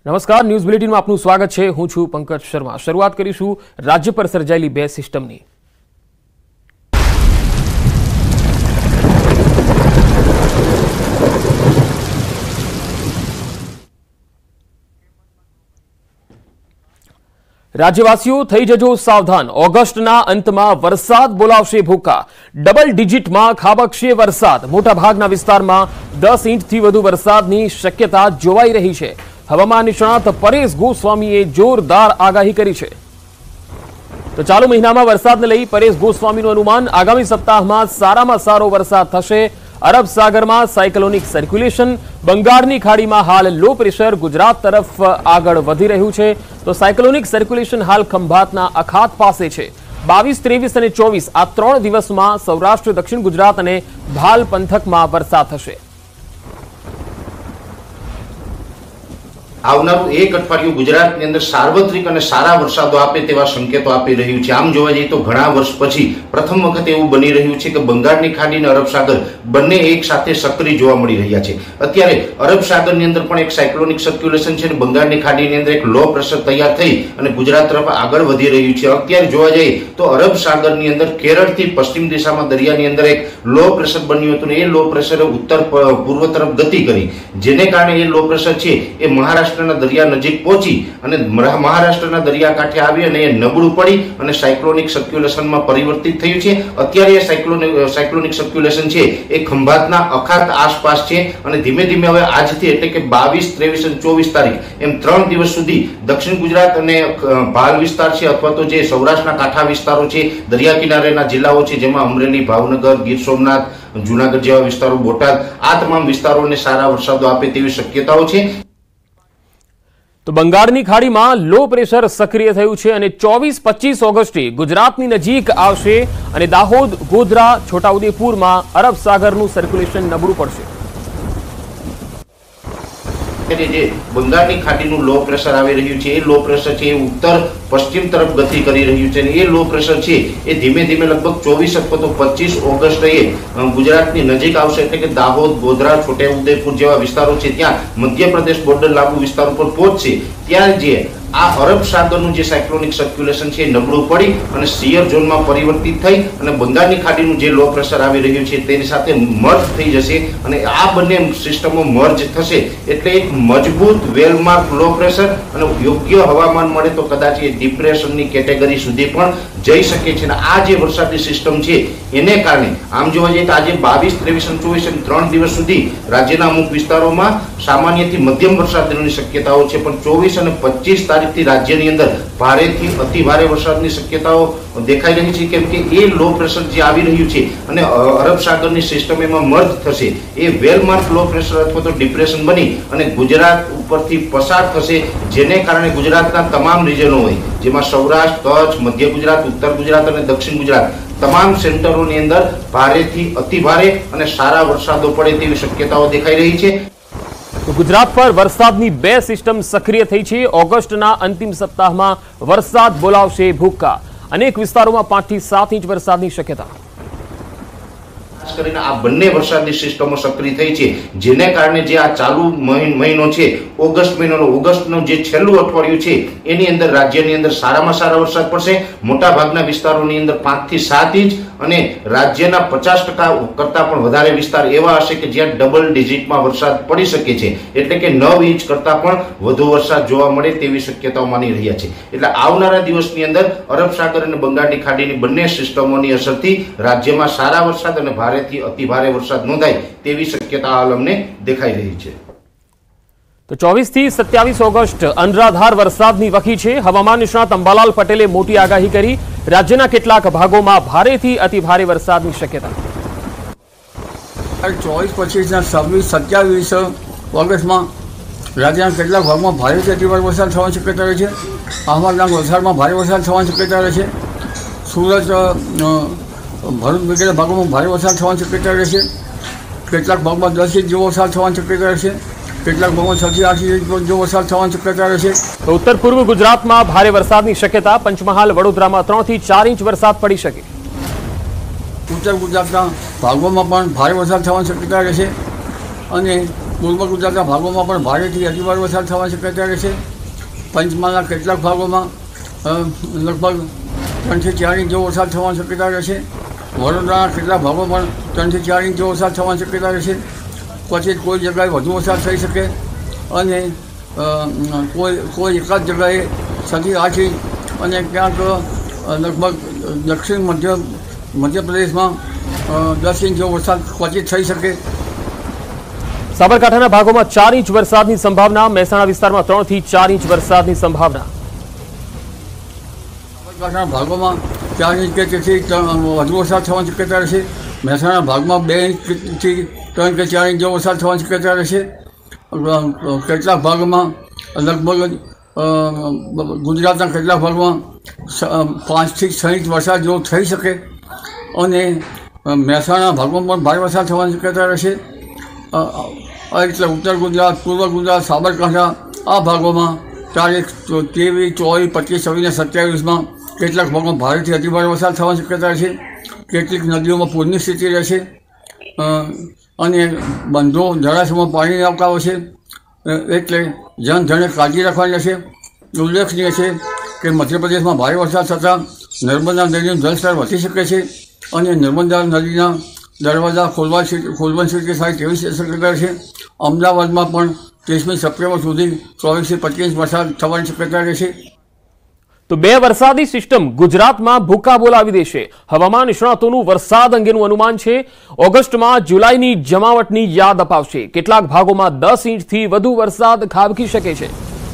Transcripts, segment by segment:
નમસ્કાર, ન્યૂઝ બુલેટિનમાં આપનું સ્વાગત છે। હું છું પંકજ શર્મા। શરૂઆત કરીશું રાજ્ય પર સર્જાયેલી બે સિસ્ટમની। રાજ્યવાસીઓ થઈ જજો સાવધાન। ઓગસ્ટના અંતમાં વરસાદ બોલાવશે ભૂકા। ડબલ ડિજિટમાં ખાબકશે વરસાદ। મોટાભાગના વિસ્તારમાં 10 ઇંચથી વધુ વરસાદની શક્યતા જોવાઈ રહી છે। હવામાન નિષ્ણાત પરેશ ગોસ્વામીએ જોરદાર આગાહી કરી છે। તો ચાલુ મહિનામાં વરસાદને લઈ પરેશ ગોસ્વામીનું અનુમાન, આગામી સપ્તાહમાં સારામાં સારો વરસાદ થશે। અરબ સાગરમાં સાયક્લોનિક સર્ક્યુલેશન, બંગાળની ખાડીમાં હાલ લો પ્રેશર ગુજરાત તરફ આગળ વધી રહ્યું છે। તો સાયક્લોનિક સર્ક્યુલેશન હાલ ખંભાતના અખાત પાસે છે। 22, 23 અને 24 આ 3 દિવસમાં સૌરાષ્ટ્ર, દક્ષિણ ગુજરાત અને ભાલ પંથકમાં વરસાદ થશે। આવનારું એક અઠવાડિયું ગુજરાતની અંદર સાર્વત્રિક અને સારા વરસાદો આપે તેવા સંકેતો આપી રહ્યું છે। આમ જોવા જઈએ તો ઘણા વર્ષ પછી પ્રથમ વખત એવું બની રહ્યું છે કે બંગાળની ખાડી અને અરબ સાગર બંને એક સાથે સક્રિય જોવા મળી રહ્યા છે। અત્યારે અરબ સાગરની અંદર પણ એક સાયક્લોનિક સર્ક્યુલેશન છે અને બંગાળની ખાડીની અંદર એક લો પ્રેશર તૈયાર થઈ અને ગુજરાત તરફ આગળ વધી રહ્યું છે। અત્યારે જોવા જઈએ તો અરબ સાગરની અંદર કેરળથી પશ્ચિમ દિશામાં દરિયાની અંદર એક લો પ્રેશર બન્યું હતું અને એ લો પ્રેશરે ઉત્તર પૂર્વ તરફ ગતિ કરી, જેને કારણે એ લો પ્રેશર છે એ મહારાષ્ટ્ર દરિયા નજીક પહોંચી અને મહારાષ્ટ્રના દરિયા કાંઠે આવી અને એ નબળું પડી અને સાયક્લોનિક સર્ક્યુલેશનમાં પરિવર્તિત થયું છે। અત્યારે એ સાયક્લોનિક સર્ક્યુલેશન છે એ ખંભાતના અખાત આસપાસ છે અને ધીમે ધીમે હવે આજથી એટલે કે 22, 23 અને 24 તારીખ એમ 3 દિવસ સુધી દક્ષિણ ગુજરાત અને ભાલ વિસ્તાર છે અથવા તો જે સૌરાષ્ટ્રના કાંઠા વિસ્તારો છે, દરિયા કિનારેના જિલ્લાઓ છે, જેમાં અમરેલી, ભાવનગર, ગીર સોમનાથ, જુનાગઢ જેવા વિસ્તારો, બોટાદ, આ તમામ વિસ્તારોને સારા વરસાદો આપે તેવી શક્યતાઓ છે। તો બંગાળની ખાડીમાં લો પ્રેશર સક્રિય થયું છે અને 24-25 ઓગસ્ટે ગુજરાતની નજીક આવશે અને દાહોદ, ગોધરા, છોટાઉદેપુરમાં અરબ સાગરનું સર્ક્યુલેશન નબળું પડશે। જે બંગાળની ખાડીનું લો પ્રેશર આવી રહ્યું છે એ લો પ્રેશર છે એ ઉત્તર પશ્ચિમ તરફ ગતિ કરી રહ્યું છે અને એ લો પ્રેશર છે એ ધીમે ધીમે લગભગ 24 અથવા તો 25 ઓગસ્ટે ગુજરાતની નજીક આવશે, એટલે કે દાહોદ, ગોધરા, છોટાઉદેપુર જેવા વિસ્તારો છે ત્યાં મધ્યપ્રદેશ બોર્ડર લાગુ વિસ્તાર ઉપર પહોંચશે। ત્યાં જે આ અરબ સાગરનું જે સાયક્લોનિક સર્ક્યુલેશન છે નબળું પડી અને શિયર ઝોનમાં પરિવર્તિત થઈ અને બંગાળની ખાડીનું જે લો પ્રેશર આવી રહ્યું છે તેની સાથે મર્જ થઈ જશે અને આ બંને સિસ્ટમો મર્જ થશે એટલે એક મજબૂત વેલમાર્ક લો પ્રેશર અને યોગ્ય હવામાન મળે તો કદાચ એ ડિપ્રેશનની કેટેગરી સુધી પણ જઈ શકે છે। અને આ જે વરસાદી સિસ્ટમ છે એને કારણે આમ જોવા જઈએ તો આજે 22, 23 અને 24 અને 3 દિવસ સુધી રાજ્યના અમુક વિસ્તારોમાં સામાન્યથી મધ્યમ વરસાદની શક્યતાઓ છે, પણ 24 અને 25 તારીખથી રાજ્યની અંદર ભારેથી અતિ ભારે વરસાદની શક્યતાઓ દેખાઈ રહી છે, કેમ કે એ લો પ્રેશર જે આવી રહ્યું છે અને અરબ સાગરની સિસ્ટમ એમાં મર્જ થશે, એ વેલમાર્ક લો પ્રેશર અથવા તો ડિપ્રેશન બની અને ગુજરાત ઉપરથી પસાર થશે, જેને કારણે ગુજરાતના તમામ રિજનો હોય જેમાં સૌરાષ્ટ્ર, કચ્છ, મધ્ય ગુજરાત, ઉત્તર ગુજરાત અને દક્ષિણ ગુજરાત તમામ સેન્ટરોની અંદર ભારેથી અતિ ભારે અને સારા વરસાદો પડે તેવી શક્યતાઓ દેખાઈ રહી છે। તો ગુજરાત પર વરસાદની બે સિસ્ટમ સક્રિય થઈ છે। ઓગસ્ટના અંતિમ સપ્તાહમાં વરસાદ બોલાવશે ભૂકા। અનેક વિસ્તારોમાં 5 થી 7 ઇંચ વરસાદની શક્યતા। ખાસ કરીને આ બંને વરસાદની સિસ્ટમો સક્રિય થઈ છે, જેને કારણે જે આ ચાલુ મહિનો છે ઓગસ્ટ મહિનાનો, ઓગસ્ટનું જે છેલ્લું અઠવાડિયું છે એની અંદર રાજ્યની અંદર સારામાં સારા વરસાદ પડશે। મોટાભાગના વિસ્તારોની અંદર 5 થી 7 ઇંચ અને રાજ્યના 50% કરતાં પણ વધારે વિસ્તાર એવા હશે કે જ્યાં ડબલ ડિજિટમાં વરસાદ પડી શકે છે, એટલે કે 9 ઇંચ કરતાં પણ વધુ વરસાદ જોવા મળે તેવી શક્યતાઓ માની રહ્યા છે। એટલે આવનારા દિવસની અંદર અરબ સાગર અને બંગાળની ખાડીની બંને સિસ્ટમોની અસરથી રાજ્યમાં સારા વરસાદ અને ભારેથી અતિ ભારે વરસાદ નોંધાય તેવી શક્યતા હાલ અમને દેખાઈ રહી છે। તો 24 થી 27 ઓગસ્ટ અનરાધાર વરસાદની વકી છે। હવામાન નિષ્ણાત અંબાલાલ પટેલે મોટી આગાહી કરી। રાજ્યના કેટલાક ભાગોમાં ભારેથી અતિ ભારે વરસાદની શક્યતા। 24, 25, 26, 27 ઓગસ્ટમાં રાજ્યના કેટલાક ભાગમાં ભારેથી અતિ ભારે વરસાદ થવાની શક્યતા રહે છે। અહમદનગર, વલસાડમાં ભારે વરસાદ થવાની શક્યતા રહે છે। સુરત, ભરૂચ વગેરે ભાગોમાં ભારે વરસાદ થવાની શક્યતા રહે છે। કેટલાક ભાગમાં 10 ઇંચ જેવો વરસાદ થવાની શક્યતા રહે છે। કેટલાક ભાગમાં 6 થી 8 ઇંચ જેવો વરસાદ થવાની શક્યતા રહે છે। ઉત્તર પૂર્વ ગુજરાતમાં ભારે વરસાદની શક્યતા। પંચમહાલ, વડોદરામાં 3 થી 4 ઇંચ વરસાદ પડી શકે। ઉત્તર ગુજરાતના ભાગોમાં પણ ભારે વરસાદ થવાની શક્યતા રહે છે અને પૂર્વ ગુજરાતના ભાગોમાં પણ ભારેથી અતિભારે વરસાદ થવાની શક્યતા રહેશે. પંચમહાલના કેટલાક ભાગોમાં લગભગ 3 થી 4 ઇંચ જેવો વરસાદ થવાની શક્યતા રહેશે. વડોદરાના કેટલાક ભાગોમાં પણ 3 થી 4 ઇંચ જેવો વરસાદ થવાની શક્યતા રહેશે. પછી કોઈ જગ્યાએ વધુ વરસાદ થઈ શકે અને કોઈ એકાદ જગ્યાએ 6 થી 8 ઇંચ અને ક્યાંક લગભગ દક્ષિણ મધ્યપ્રદેશમાં 10 ઇંચ જેવો વરસાદ ક્વચિત થઈ શકે. સાબરકાંઠાના ભાગોમાં 4 ઇંચ વરસાદની સંભાવના. મહેસાણા વિસ્તારમાં 3 થી 4 ઇંચ વરસાદની સંભાવના. સાબરકાંઠાના ભાગોમાં 4 ઇંચ કે તેથી વધુ વરસાદ થવાની શક્યતા રહેશે. મહેસાણા ભાગમાં 2 ઇંચથી 3 કે 4 ઇંચ જેવો વરસાદ થવાની શક્યતા રહેશે. કેટલાક ભાગમાં લગભગ ગુજરાતના કેટલાક ભાગમાં 5 થી 6 ઇંચ વરસાદ જેવો થઈ શકે અને મહેસાણા ભાગમાં પણ ભારે વરસાદ થવાની શક્યતા રહેશે. એટલે ઉત્તર ગુજરાત, પૂર્વ ગુજરાત, સાબરકાંઠા આ ભાગોમાં તારીખ 23, 24, 25, 26 અને 27માં કેટલાક ભાગમાં ભારેથી અતિભારે વરસાદ થવાની શક્યતા રહેશે. કેટલીક નદીઓમાં પૂરની સ્થિતિ રહેશે અને બંધો જળાશયમાં પાણીની આવકારો છે. એટલે જનધને કાળજી રાખવાની રહેશે. ઉલ્લેખનીય છે કે મધ્યપ્રદેશમાં ભારે વરસાદ થતાં નર્મદા નદીનું જળસ્તર વધી શકે છે અને નર્મદા નદીના દરવાજા ખોલવાની સ્થિતિ થાય તેવી શક્યતા છે. અમદાવાદમાં પણ 30મી સપ્ટેમ્બર સુધી 24 થી 25 ઇંચ વરસાદ થવાની શક્યતા રહેશે. તો 2 વરસાદી સિસ્ટમ ગુજરાતમાં ભૂકા બોલાવી દેશે. હવામાન નિષ્ણાતોનું વરસાદ અંગેનું અનુમાન છે. ઓગસ્ટમાં જુલાઈની જમાવટની યાદ અપાવશે. કેટલાક ભાગોમાં 10 ઇંચથી વધુ વરસાદ ખાબકી શકે છે.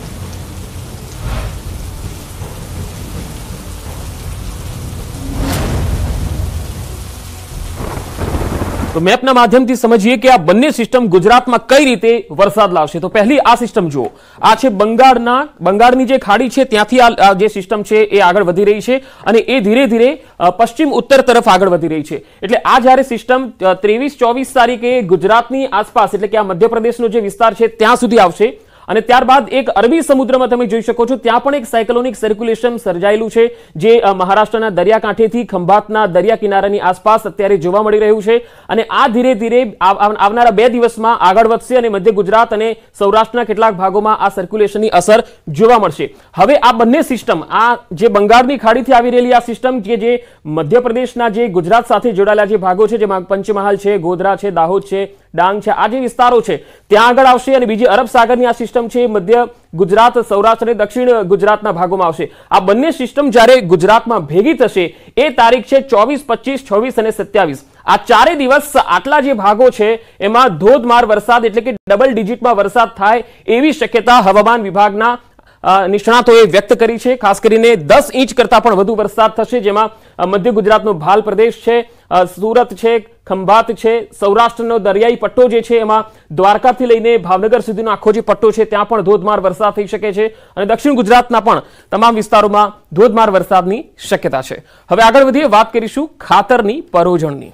તો મેપના માધ્યમથી સમજીએ કે આ બંને સિસ્ટમ ગુજરાતમાં કઈ રીતે વરસાદ લાવશે. તો પહેલી આ સિસ્ટમ જુઓ. આ છે બંગાળની જે ખાડી છે ત્યાંથી આ જે સિસ્ટમ છે એ આગળ વધી રહી છે અને એ ધીરે ધીરે પશ્ચિમ ઉત્તર તરફ આગળ વધી રહી છે. એટલે આ જ્યારે સિસ્ટમ 23-24 તારીખે ગુજરાતની આસપાસ એટલે કે આ મધ્યપ્રદેશનો જે વિસ્તાર છે ત્યાં સુધી આવશે અને ત્યારબાદ એક અરબી સમુદ્રમાં તમે જોઈ શકો છો ત્યાં પણ એક સાયક્લોનિક સર્ક્યુલેશન સર્જાયેલું છે જે મહારાષ્ટ્રના દરિયાકાંઠેથી ખંભાતના દરિયા કિનારાની આસપાસ અત્યારે જોવા મળી રહ્યું છે અને આ ધીરે ધીરે આવનારા 2 દિવસમાં આગળ વધશે અને મધ્ય ગુજરાત અને સૌરાષ્ટ્રના કેટલાક ભાગોમાં આ સર્ક્યુલેશનની અસર જોવા મળશે. હવે આ બંને સિસ્ટમ, આ જે બંગાળની ખાડીથી આવી રહેલી આ સિસ્ટમ જે મધ્યપ્રદેશના જે ગુજરાત સાથે જોડાયેલા જે ભાગો છે જેમાં પંચમહાલ છે, ગોધરા છે, દાહોદ છે, ડાંગ છે, આ જે વિસ્તારો છે ત્યાં આગળ આવશે અને બીજી અરબ સાગરની આ સિસ્ટમ છે મધ્ય ગુજરાત, સૌરાષ્ટ્ર અને દક્ષિણ ગુજરાતના ભાગોમાં આવશે. આ બંને સિસ્ટમ જ્યારે ગુજરાતમાં ભેગી થશે એ તારીખ છે 24, 25, 26 અને 27. આ 4 દિવસ આટલા જે ભાગો છે એમાં ધોધમાર વરસાદ એટલે કે ડબલ ડિજિટમાં વરસાદ થાય એવી શક્યતા હવામાન વિભાગના નિષ્ણાતોએ વ્યક્ત કરી છે. ખાસ કરીને 10 ઇંચ કરતા પણ વધુ વરસાદ થશે જેમાં મધ્ય ગુજરાતનો ભાલ પ્રદેશ છે, સુરત છે, ખંભાત છે, સૌરાષ્ટ્રનો દરિયાઈ પટ્ટો જે છે એમાં દ્વારકાથી લઈને ભાવનગર સુધીનો આખો જે પટ્ટો છે ત્યાં પણ ધોધમાર વરસાદ થઈ શકે છે અને દક્ષિણ ગુજરાતના પણ તમામ વિસ્તારોમાં ધોધમાર વરસાદની શક્યતા છે. હવે આગળ વધીએ, વાત કરીશું ખાતરની પરોજણની.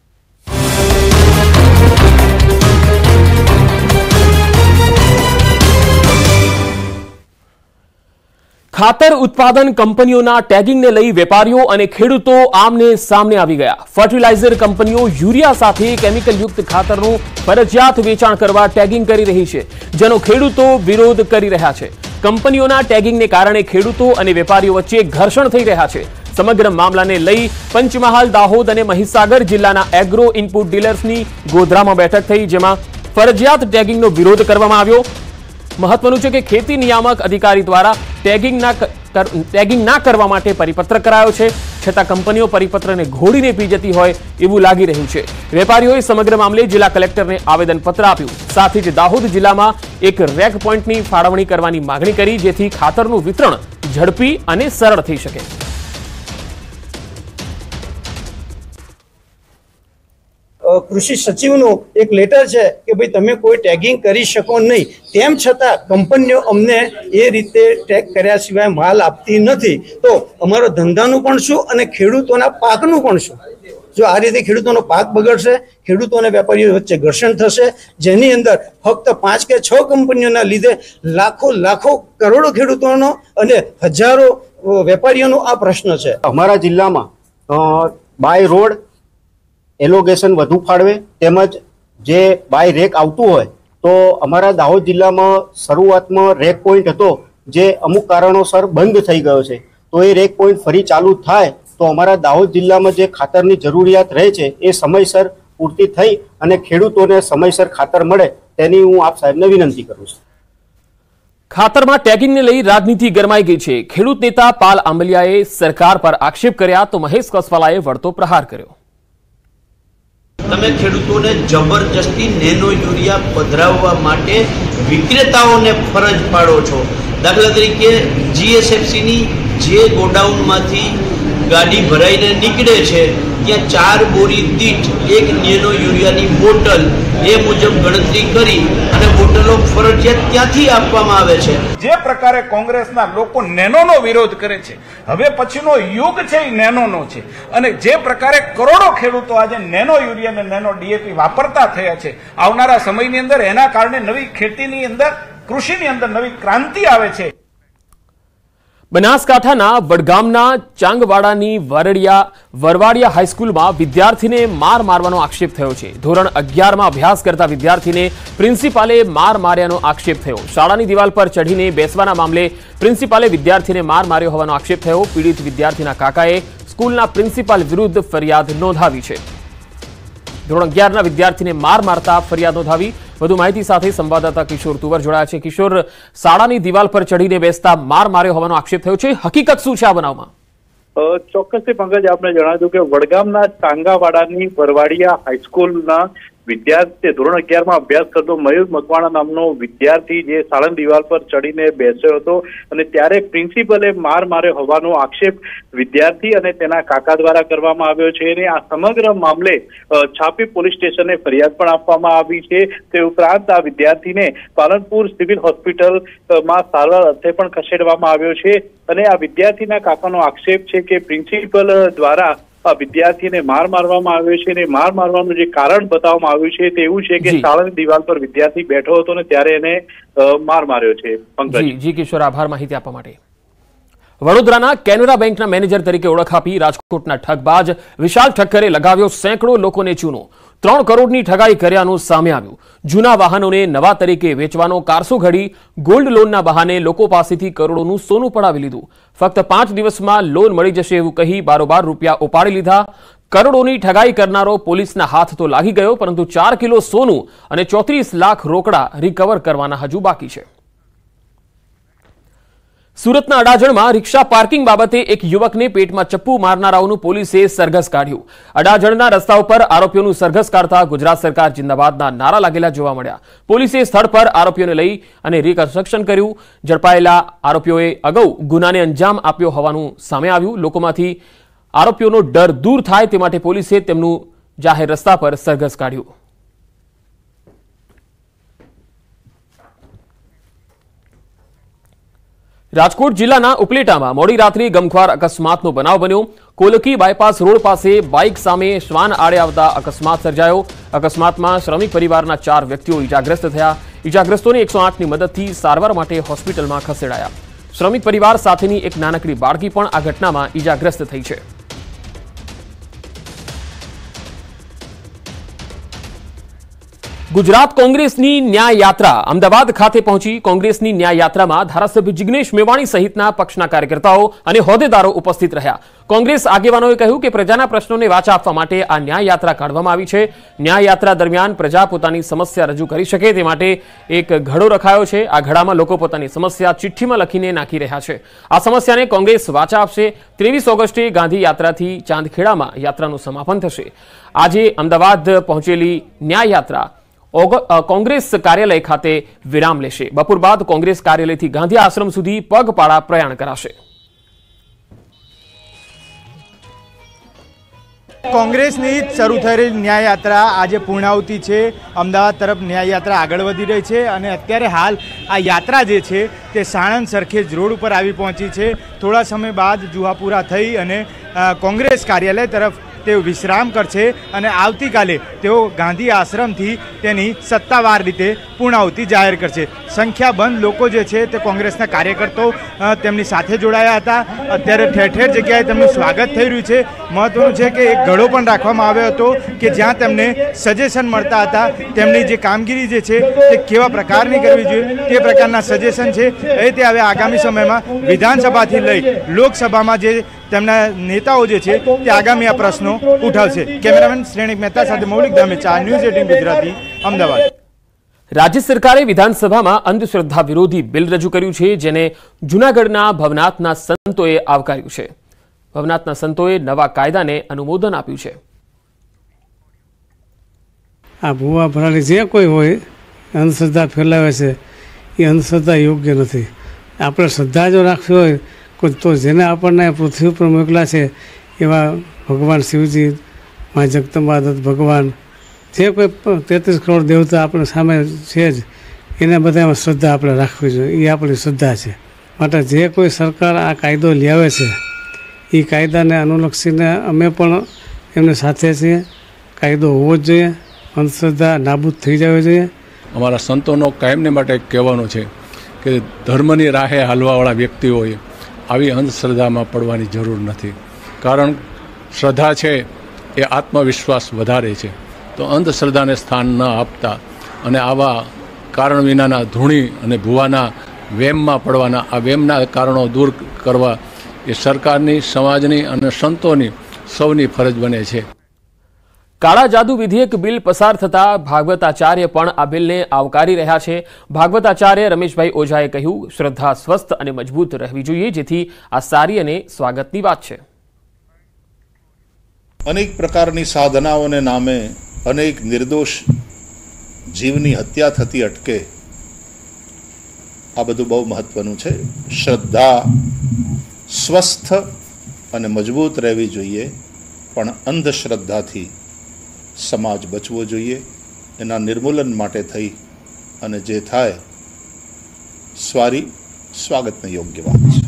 ખાતર ઉત્પાદન કંપનીઓના ટેગિંગને લઈ વેપારીઓ અને ખેડૂતો આમને સામને આવી ગયા. ફર્ટિલાઇઝર કંપનીઓ યુરિયા સાથે કેમિકલયુક્ત ખાતરનું ફરજિયાત વેચાણ કરવા ટેગિંગ કરી રહી છે જેનો ખેડૂતો વિરોધ કરી રહ્યા છે. કંપનીઓના ટેગિંગને કારણે ખેડૂતો અને વેપારીઓ વચ્ચે ઘર્ષણ થઈ રહ્યા છે. સમગ્ર મામલાને લઈ પંચમહાલ, દાહોદ અને મહીસાગર જિલ્લાના એગ્રો ઇનપુટ ડીલર્સની ગોધરામાં બેઠક થઈ જેમાં ફરજિયાત ટેગિંગનો વિરોધ કરવામાં આવ્યો. મહત્વનું છે કે ખેતી નિયામક અધિકારી દ્વારા ટેગિંગ ના કરવા માટે પરિપત્ર કરાયો છે છતાં કંપનીઓ પરિપત્રને ઘોડીને પી જતી હોય એવું લાગી રહ્યું છે. વેપારીઓએ સમગ્ર મામલે જિલ્લા કલેક્ટરને આવેદનપત્ર આપ્યું. સાથે જ દાહોદ જિલ્લામાં એક રેક પોઈન્ટની ફાળવણી કરવાની માંગણી કરી જેથી ખાતરનું વિતરણ ઝડપી અને સરળ થઈ શકે. કૃષિ સચિવનું એક લેટર છે કે ભાઈ તમે કોઈ ટેગિંગ કરી શકો નહીં, તેમ છતાં કંપનીઓ અમને એ રીતે ટેગ કર્યા સિવાય માલ આપતી નથી. તો અમારો ધંધાનું પણ શું અને ખેડૂતોના પાકનું પણ શું? જો આ રીતે ખેડૂતોનો પાક બગડશે, ખેડૂતો અને વેપારીઓ વચ્ચે ઘર્ષણ થશે જેની અંદર ફક્ત 5 કે 6 કંપનીઓના લીધે લાખો કરોડો ખેડૂતોનો અને હજારો વેપારીઓનો આ પ્રશ્ન છે. અમારા જિલ્લામાં બાય રોડ એલોગેશન વધુ ફાળવે તેમજ જે બાય રેક આવતું હોય તો અમારા દાહોદ જિલ્લામાં શરૂઆતમાં રેક પોઈન્ટ હતો જે અમુક કારણોસર બંધ થઈ ગયો છે, તો એ રેક પોઈન્ટ ફરી ચાલુ થાય તો અમારા દાહોદ જિલ્લામાં જે ખાતરની જરૂરિયાત રહે છે એ સમયસર પૂર્તિ થઈ અને ખેડૂતોને સમયસર ખાતર મળે તેની હું આપ સાહેબને વિનંતી કરું છું. ખાતરમાં ટેગિંગને લઈ રાજનીતિ ગરમાઈ ગઈ છે. ખેડૂત નેતા પાલ આંબલિયાએ સરકાર પર આક્ષેપ કર્યા તો મહેશ કસવાલાએ વળતો પ્રહાર કર્યો. તમે ખેડૂતોને જબરજસ્તી નેનો યુરિયા પધરાવવા માટે વિક્રેતાઓને ફરજ પાડો છો. દાખલા તરીકે જીએસએફસીની જે ગોડાઉનમાંથી ગાડી ભરાઈને નીકળે છે ત્યાં 4 બોરી દીઠ એક નેનો યુરિયાની બોટલ એ મુજબ ગણતરી કરી અને બોટલો ફરજિયાત ત્યાંથી આપવામાં આવે છે. જે પ્રકારે કોંગ્રેસના લોકો નેનોનો વિરોધ કરે છે, હવે પછીનો યુગ છે એ નેનોનો છે, અને જે પ્રકારે કરોડો ખેડૂતો આજે નેનો યુરિયા અને નેનો ડીએપી વાપરતા થયા છે, આવનારા સમયની અંદર એના કારણે નવી ખેતીની અંદર, કૃષિની અંદર નવી ક્રાંતિ આવે છે. બનાસકાંઠાના વડગામના ચાંગવાડાની વરવાડિયા હાઈસ્કૂલમાં વિદ્યાર્થીને માર મારવાનો આક્ષેપ થયો છે. ધોરણ 11માં અભ્યાસ કરતા વિદ્યાર્થીને પ્રિન્સિપાલે માર માર્યાનો આક્ષેપ થયો. શાળાની દિવાલ પર ચઢીને બેસવાના મામલે પ્રિન્સિપાલે વિદ્યાર્થીને માર માર્યો હોવાનો આક્ષેપ થયો. પીડિત વિદ્યાર્થીના કાકાએ સ્કૂલના પ્રિન્સિપાલ વિરુદ્ધ ફરિયાદ નોંધાવી છે. ધોરણ 11ના વિદ્યાર્થીને માર મારતા ફરિયાદ નોંધાવી. વધુ માહિતી સાથે સંવાદદાતા કિશોર તુવર જોડાયા છે. કિશોર, શાળાની દિવાલ પર ચઢીને બેસતા માર માર્યો હોવાનો આક્ષેપ થયો છે. હકીકત શું છે આ બનાવમાં? ચોક્કસથી પંકજ, આપને જણાવ્યું કે વડગામના ચાંગાવાડાની વરવાડિયા હાઈસ્કૂલના વિદ્યાર્થી ધોરણ 11માં અભ્યાસ કરતો મયુર મકવાણા નામનો વિદ્યાર્થી જે શાળાની દિવાલ પર ચડીને બેસ્યો હતો અને ત્યારે પ્રિન્સિપલે માર માર્યો હોવાનો આક્ષેપ વિદ્યાર્થી અને તેના કાકા દ્વારા કરવામાં આવ્યો છે. અને આ સમગ્ર મામલે છાપી પોલીસ સ્ટેશને ફરિયાદ પણ આપવામાં આવી છે. તે ઉપરાંત આ વિદ્યાર્થીને પાલનપુર સિવિલ હોસ્પિટલમાં સારવાર અર્થે પણ ખસેડવામાં આવ્યો છે. અને આ વિદ્યાર્થીના કાકાનો આક્ષેપ છે કે પ્રિન્સિપલ દ્વારા આ વિદ્યાર્થીને માર મારવામાં આવ્યો છે, અને માર મારવાનું જે કારણ બતાવવામાં આવ્યું છે તે એવું છે કે શાળાની દિવાલ પર વિદ્યાર્થી બેઠો હતો અને ત્યારે એને માર માર્યો છે. જી કિશોર, આભાર માહિતી આપવા માટે. વડોદરાના કેનરા બેંકના મેનેજર તરીકે ઓળખ આપી રાજકોટના ઠગબાજ વિશાલ ઠક્કરે લગાવ્યો સેંકડો લોકોને ચૂનો. 3 કરોડની ઠગાઈ કર્યાનું સામે આવ્યું. જૂના વાહનોને નવા તરીકે વેચવાનો કારસો ઘડી ગોલ્ડ લોનના બહાને લોકો પાસેથી કરોડોનું સોનું પડાવી લીધું. ફક્ત 5 દિવસમાં લોન મળી જશે એવું કહી બારોબાર રૂપિયા ઉપાડી લીધા. કરોડોની ઠગાઈ કરનારો પોલીસના હાથ તો લાગી ગયો, પરંતુ 4 કિલો સોનું અને 34 લાખ રોકડા રિકવર કરવાના હજુ બાકી છે. સુરતના અડાજણમાં રિક્ષા પાર્કિંગ બાબતે એક યુવકને પેટમાં ચપ્પુ મારનારાઓનું પોલીસે સરઘસ કાઢ્યું. અડાજણના રસ્તા ઉપર આરોપીઓનું સરઘસ કાઢતા ગુજરાત સરકાર જિંદાબાદના નારા લાગેલા જોવા મળ્યા. પોલીસે સ્થળ પર આરોપીઓને લઈ અને રિકન્સ્ટ્રક્શન કર્યું. ઝડપાયેલા આરોપીઓએ અગાઉ ગુનાને અંજામ આપ્યો હોવાનું સામે આવ્યું. લોકોમાંથી આરોપીઓનો ડર દૂર થાય તે માટે પોલીસે તેમનું જાહેર રસ્તા પર સરઘસ કાઢ્યું. રાજકોટ જિલ્લાના ઉપલેટામાં મોડી રાત્રે ગમખ્વાર અકસ્માતનો બનાવ બન્યો. કોલકી બાયપાસ રોડ પાસે બાઇક સામે શ્વાન આડે આવતા અકસ્માત સર્જાયો. અકસ્માતમાં શ્રમિક પરિવારના 4 વ્યક્તિઓ ઇજાગ્રસ્ત થયા. ઇજાગ્રસ્તોને 108ની મદદથી સારવાર માટે હોસ્પિટલમાં ખસેડાયા. શ્રમિક પરિવાર સાથેની એક નાનકડી બાળકી પણ આ ઘટનામાં ઇજાગ્રસ્ત થઈ છે. ગુજરાત કોંગ્રેસની ન્યાય યાત્રા અમદાવાદ ખાતે પહોંચી. કોંગ્રેસની ન્યાય યાત્રામાં ધારાસભ્ય જિગ્નેશ મેવાણી સહિતના પક્ષના કાર્યકર્તાઓ અને હોદ્દેદારો ઉપસ્થિત રહ્યા. કોંગ્રેસ આગેવાનોએ કહ્યું કે પ્રજાના પ્રશ્નોને વાચા આપવા માટે આ ન્યાય યાત્રા કાઢવામાં આવી છે. ન્યાય યાત્રા દરમિયાન પ્રજા પોતાની સમસ્યા રજૂ કરી શકે તે માટે એક ઘડો રખાયો છે. આ ઘડામાં લોકો પોતાની સમસ્યા ચિઠ્ઠીમાં લખીને નાખી રહ્યા છે. આ સમસ્યાને કોંગ્રેસ વાચા આપશે. 23 ઓગસ્ટે ગાંધી યાત્રાથી ચાંદખેડામાં યાત્રાનું સમાપન થશે. આજે અમદાવાદ પહોંચેલી ન્યાય યાત્રા કોંગ્રેસ કાર્યાલય ખાતે વિરામ લેશે. બપોર બાદ કોંગ્રેસ કાર્યાલયથી ગાંધી આશ્રમ સુધી પગપાળા પ્રયાણ કરાશે. કોંગ્રેસની શરૂ થયેલી ન્યાય યાત્રા આજે પૂર્ણાહુતિ છે. અમદાવાદ તરફ ન્યાય યાત્રા આગળ વધી રહી છે અને અત્યારે હાલ આ યાત્રા જે છે તે સાણંદ સરખેજ રોડ ઉપર આવી પહોંચી છે. થોડા સમય બાદ જુહાપુરા થઈ અને કોંગ્રેસ કાર્યાલય તરફ તેઓ વિશ્રામ કરશે અને આવતીકાલે તેઓ ગાંધી આશ્રમથી તેની સત્તાવાર રીતે પૂર્ણાહુતિ જાહેર કરશે. સંખ્યાબંધ લોકો જે છે તે કોંગ્રેસના કાર્યકર્તાઓ તેમની સાથે જોડાયા હતા. અત્યારે ઠેર ઠેર જગ્યાએ તેમનું સ્વાગત થઈ રહ્યું છે. મહત્વનું છે કે એક ઘડો પણ રાખવામાં આવ્યો હતો કે જ્યાં તેમને સજેશન મળતા હતા, તેમની જે કામગીરી જે છે તે કેવા પ્રકારની કરવી જોઈએ તે પ્રકારના સજેશન છે એ તે હવે આગામી સમયમાં વિધાનસભાથી લઈ લોકસભામાં જે તેમના નેતાઓ જે છે તે આગામી આ પ્રશ્નો ઉઠાવશે. કેમેરામેન શ્રેણિક મહેતા સાથે મૌલિક ધામેચા, ન્યૂઝ 18 ગુજરાતી, અમદાવાદ. રાજ્ય સરકારે વિધાનસભામાં અંધશ્રદ્ધા વિરોધી બિલ રજૂ કર્યું છે, જેને જૂનાગઢના ભવનાથના સંતોએ આવકાર્યું છે. ભવનાથના સંતોએ નવા કાયદાને અનુમોદન આપ્યું છે. આ ભૂવા ભરાડી જે કોઈ હોય અંધશ્રદ્ધા ફેલાવે છે એ અંધશ્રદ્ધા યોગ્ય નથી. આપણે શ્રદ્ધા જો રાખવી હોય તો જેને આપણને પૃથ્વી ઉપર મોકલ્યા છે એવા ભગવાન શિવજી, મા જગદંબા દત્ત ભગવાન, જે કોઈ 33 કરોડ દેવતા આપણે સામે છે જ, એને બધામાં શ્રદ્ધા આપણે રાખવી જોઈએ. એ આપણી શ્રદ્ધા છે. માટે જે કોઈ સરકાર આ કાયદો લાવે છે એ કાયદાને અનુલક્ષીને અમે પણ એમની સાથે છીએ. કાયદો હોવો જ જોઈએ, અંધશ્રદ્ધા નાબૂદ થઈ જવી જોઈએ. અમારા સંતોનો કાયમને માટે કહેવાનું છે કે ધર્મની રાહે હાલવાવાળા વ્યક્તિઓએ આવી અંધશ્રદ્ધામાં પડવાની જરૂર નથી. કારણ શ્રદ્ધા છે એ આત્મવિશ્વાસ વધારે છે. તો અંધશ્રદ્ધાને સ્થાન ન આપતા અને આવા કારણ વિનાના ધૂણી અને ભૂવાના વેમમાં પડવાના આ વેમના કારણો દૂર કરવા એ સરકારની, સમાજની અને સંતોની સૌની ફરજ બને છે. કાળા જાદુ વિધેયક બિલ પસાર થતા ભાગવતાચાર્ય પણ આ બિલને આવકારી રહ્યા છે. ભાગવતાચાર્ય રમેશભાઈ ઓઝાએ કહ્યું, શ્રદ્ધા સ્વસ્થ અને મજબૂત રહેવી જોઈએ, જેથી આ સારી અને સ્વાગતની વાત છે. અનેક પ્રકારની સાધનાઓને નામે અનેક નિર્દોષ જીવની હત્યા થતી અટકે, આ બધું બહુ મહત્વનું છે. શ્રદ્ધા સ્વસ્થ અને મજબૂત રહેવી જોઈએ, પણ અંધશ્રદ્ધાથી સમાજ બચવો જોઈએ. એના નિર્મૂલન માટે થઈ અને જે થાય સ્વાગતને યોગ્ય વાત છે.